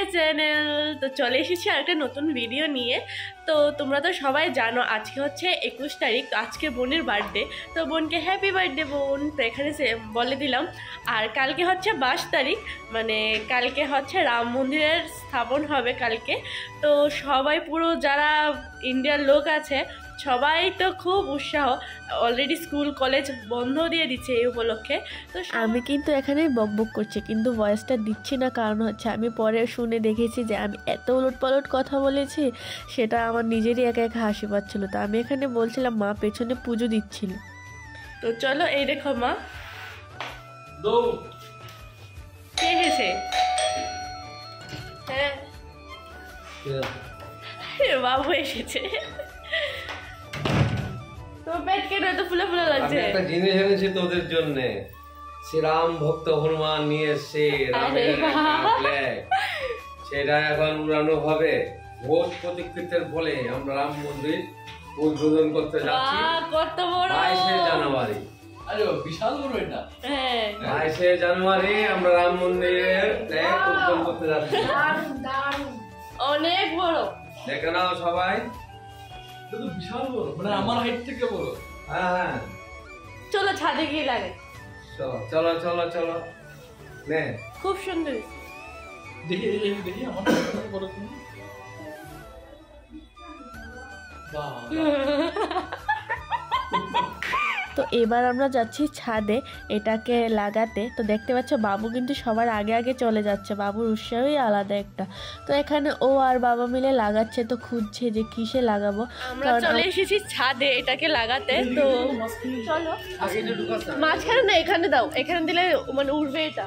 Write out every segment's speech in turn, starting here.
Channel. তো চলে এসেছি একটা নতুন ভিডিও নিয়ে। তো তোমরা তো সবাই জানো আজকে হচ্ছে 21 তারিখ। তো আজকে বোনের বার্থডে, তো বোনকে হ্যাপি বার্থডে বোন। তো এখানে বলে দিলাম। আর কালকে হচ্ছে 22 তারিখ, মানে কালকে হচ্ছে রাম মন্দিরের স্থাপন হবে কালকে। তো সবাই পুরো যারা ইন্ডিয়ার লোক আছে সবাই তো খুব উৎসাহ। অলরেডি স্কুল কলেজ বন্ধ দিয়ে দিচ্ছে এই উপলক্ষে। তো আমি কিন্তু এখানে বকবক করছি, কিন্তু ভয়েসটা দিচ্ছি না, কারণ হচ্ছে আমি পরে শুনে দেখেছি যে আমি এত উলটপালট কথা বলেছি, সেটা আমার নিজেরই একা একা হাসি পাচ্ছিল। তো আমি এখানে বলছিলাম মা পেছনে পুজো দিচ্ছিল। তো চলো, এই দেখো মা কে এসেছে। হ্যাঁ, বাবু এসেছে। তো পেট কেন এত ফুলে ফুলে লাগছে? আমি একটা জিনিস এনেছি তোদের জন্য। শ্রীরাম ভক্ত হনুমান নিয়ে এসছে রামের ফ্ল্যাগ, সেটা এখন উড়ানো হবে। ভোট প্রতীক্ষিতের ফলে আমরা রাম মন্দির উদ্বোধন করতে যাচ্ছি। কত বড়! 22 জানুয়ারি। আরে বিশাল বড় এটা। হ্যাঁ, 22 জানুয়ারি আমরা রাম মন্দিরের ফ্ল্যাগ উদ্বোধন করতে যাচ্ছি। দারুণ দারুণ, অনেক বড়। দেখে নাও সবাই। এটা তো বিশাল বড়, মানে আমার হাইট থেকে বড়। হ্যাঁ হ্যাঁ, চলো ছাদে গিয়ে লাগে। চলো চলো চলো নে। খুব সুন্দর। দেখি দেখি আমার বড় তুমি। তো এবার আমরা যাচ্ছি ছাদে এটাকে লাগাতে। তো দেখতে পাচ্ছ বাবু কিন্তু সবার আগে আগে চলে যাচ্ছে, বাবুর উৎসাহই আলাদা একটা। তো এখানে ও আর বাবা মিলে লাগাচ্ছে, তো খুঁজছে যে কিসে লাগাবো। আমরা চলে এসেছি ছাদে এটাকে লাগাতে। তো চলো, মাঝখানে না, এখানে দাও, এখানে দিলে মানে উড়বে এটা।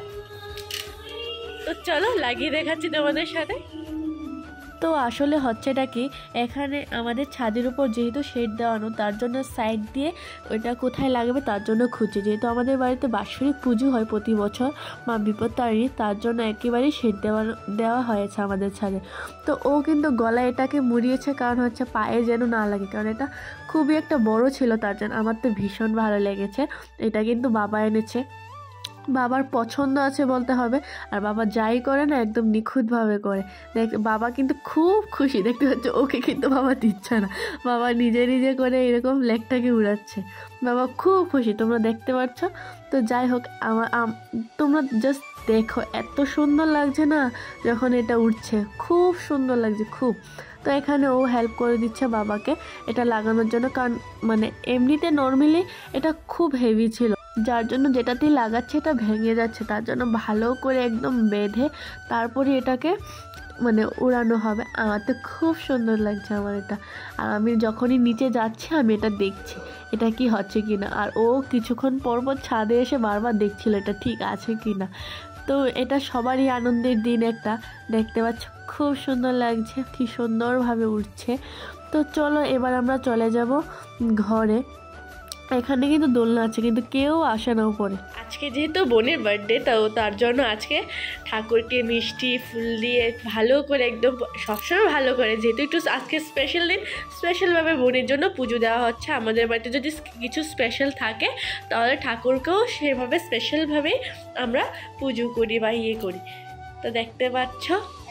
তো চলো লাগিয়ে দেখাচ্ছি তোমাদের সাথে। তো আসলে হচ্ছেটা কি, এখানে আমাদের ছাদের উপর যেহেতু শেড দেওয়ানো, তার জন্য সাইড দিয়ে ওইটা কোথায় লাগবে তার জন্য খুঁজছে। যেহেতু আমাদের বাড়িতে বাৎসরিক পুজো হয় প্রতি বছর মা বিপত্তারিণী, তার জন্য একেবারেই শেড দেওয়া হয়েছে আমাদের ছাদে। তো ও কিন্তু গলায় এটাকে মুড়িয়েছে, কারণ হচ্ছে পায়ে যেন না লাগে, কারণ এটা খুবই একটা বড় ছিল, তার জন্য আমার তো ভীষণ ভালো লেগেছে। এটা কিন্তু বাবা এনেছে, বাবার পছন্দ আছে বলতে হবে। আর বাবা যাই করে না একদম নিখুঁতভাবে করে। বাবা কিন্তু খুব খুশি, দেখতে পাচ্ছ ওকে কিন্তু বাবা দিচ্ছে না, বাবা নিজে নিজে করে এরকম লেগটাকে উড়াচ্ছে। বাবা খুব খুশি, তোমরা দেখতে পাচ্ছ। তো যাই হোক, তোমরা জাস্ট দেখো এত সুন্দর লাগছে না যখন এটা উঠছে, খুব সুন্দর লাগছে খুব। তো এখানে ও হেল্প করে দিচ্ছে বাবাকে এটা লাগানোর জন্য, কারণ মানে এমনিতে নর্মালি এটা খুব হেভি ছিল, যার জন্য যেটাতেই লাগাচ্ছে এটা ভেঙে যাচ্ছে। তার জন্য ভালো করে একদম বেঁধে তারপরে এটাকে মানে উড়ানো হবে। আমার তো খুব সুন্দর লাগছে আমার এটা। আর আমি যখনই নিচে যাচ্ছি আমি এটা দেখছি এটা কি হচ্ছে কি না। আর ও কিছুক্ষণ পর পর ছাদে এসে বারবার দেখছিল এটা ঠিক আছে কি না। তো এটা সবারই আনন্দের দিন একটা, দেখতে পাচ্ছ খুব সুন্দর লাগছে, কি সুন্দরভাবে উঠছে। তো চলো এবার আমরা চলে যাব ঘরে। এখানে কিন্তু দোলনা আছে, কিন্তু কেউ আসে না উপরে। আজকে যেহেতু বোনের বার্থডে, তার জন্য আজকে ঠাকুরকে মিষ্টি ফুল দিয়ে ভালো করে একদম সবসময় ভালো করে, যেহেতু একটু আজকে স্পেশাল দিন, স্পেশালভাবে বোনের জন্য পুজো দেওয়া হচ্ছে। আমাদের বাড়িতে যদি কিছু স্পেশাল থাকে তাহলে ঠাকুরকেও সেভাবে স্পেশালভাবেই আমরা পুজো করি বা ইয়ে করি। তো দেখতে পাচ্ছ।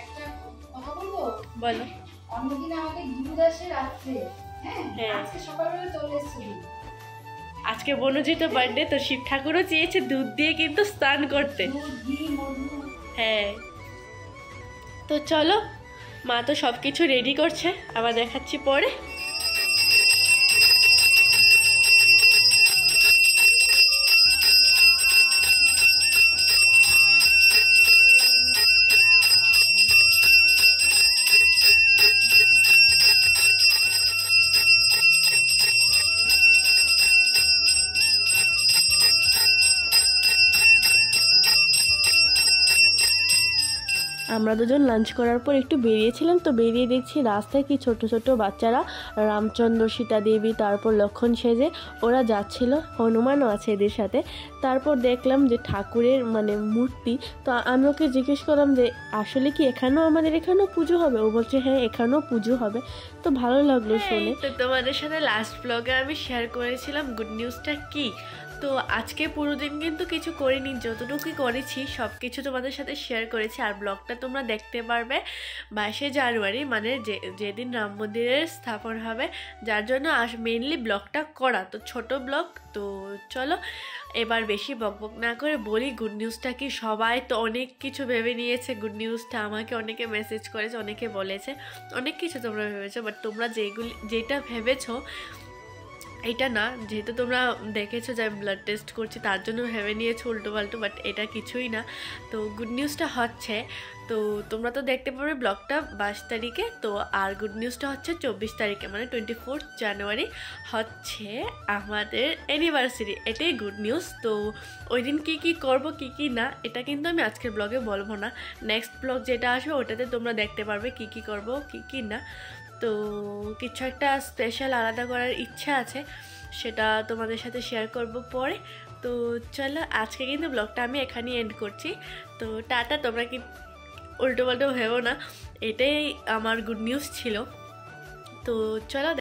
বলো। অন্যদিন আমাকে দুধ আসে রাত্রে, হ্যাঁ আজকে সকালবেলা চলে এসেছিল। আজকে বনজিত বার্থডে, তো শিব ঠাকুরও চেয়েছে দুধ দিয়ে কিন্তু স্নান করতে। হ্যাঁ, তো চলো, মা তো সব কিছু রেডি করছে, আবার দেখাচ্ছি পরে। আমরা দুজন লাঞ্চ করার পর একটু বেরিয়েছিলাম, তো বেরিয়ে দেখছি রাস্তায় কি ছোট ছোট বাচ্চারা রামচন্দ্র, সীতা দেবী, তারপর লক্ষ্মণ সেজে ওরা যাচ্ছিল, হনুমানও আছে এদের সাথে। তারপর দেখলাম যে ঠাকুরের মানে মূর্তি। তো আমি ওকে জিজ্ঞেস করলাম যে আসলে কি এখানেও আমাদের এখানেও পুজো হবে? ও বলছে হ্যাঁ এখানেও পুজো হবে। তো ভালো লাগলো শুনে। তো তোমাদের সাথে লাস্ট ব্লগে আমি শেয়ার করেছিলাম গুড নিউজটা কি, তো আজকে পুরো দিন কিন্তু কিছু করিনি, যতটুকুই করেছি সব কিছু তোমাদের সাথে শেয়ার করেছি। আর ব্লগটা তোমরা দেখতে পারবে 22শে জানুয়ারি, মানে যেদিন রাম মন্দিরের স্থাপন হবে, যার জন্য মেইনলি ব্লগটা করা। তো ছোট ব্লগ। তো চলো এবার বেশি বকবক না করে বলি গুড নিউজটা কি। সবাই তো অনেক কিছু ভেবে নিয়েছে গুড নিউজটা, আমাকে অনেকে মেসেজ করেছে, অনেকে বলেছে অনেক কিছু তোমরা ভেবেছো, বাট তোমরা যেটা ভেবেছো এটা না। যেহেতু তোমরা দেখেছো যে আমি ব্লাড টেস্ট করছি, তার জন্য ভেবে নিয়েছো উল্টো পাল্টো, বাট এটা কিছুই না। তো গুড নিউজটা হচ্ছে, তো তোমরা তো দেখতে পাবে ব্লগটা 22 তারিখে, তো আর গুড নিউজটা হচ্ছে 24 তারিখে, মানে 24 জানুয়ারি হচ্ছে আমাদের অ্যানিভার্সারি। এটাই গুড নিউজ। তো ওই দিন কী কী করবো কী কী না, এটা কিন্তু আমি আজকের ব্লগে বলবো না, নেক্সট ব্লগ যেটা আসবে ওটাতে তোমরা দেখতে পারবে কী কী করবো কী কী না। তো কিছু একটা স্পেশাল আলাদা করার ইচ্ছা আছে, সেটা তোমাদের সাথে শেয়ার করব পরে। তো চলো আজকে কিন্তু ব্লগটা আমি এখানেই এন্ড করছি। তো টাটা, তোমরা কি উল্টো পাল্টো ভেবো না, এটাই আমার গুড নিউজ ছিল। তো চলো।